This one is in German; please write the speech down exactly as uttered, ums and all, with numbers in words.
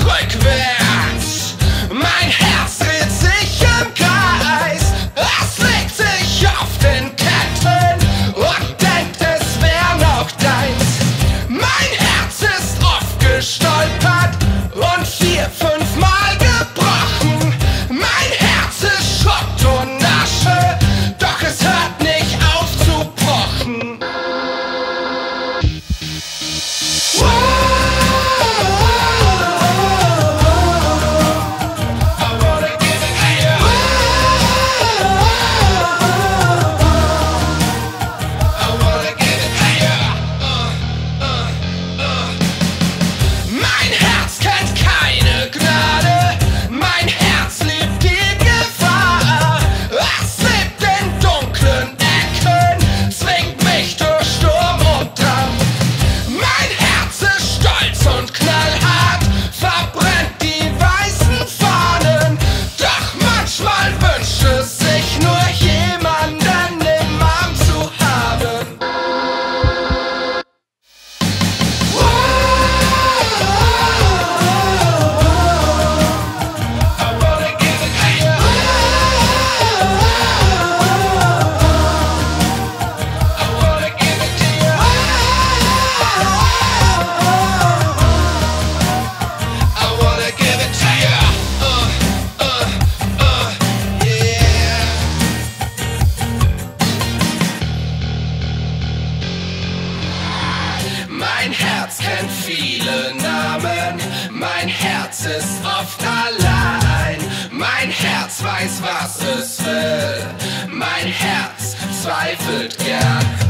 rückwärts. Mein Herz dreht sich im Kreis, es legt sich auf den Ketten und denkt, es wär noch deins. Mein Herz ist oft gestolpert und vier, fünfmal gebrochen. Mein Herz ist Schrott und Asche, doch es hört nicht auf zu pochen. Mein Herz kennt viele Namen, mein Herz ist oft allein. Mein Herz weiß, was es will, mein Herz zweifelt gern.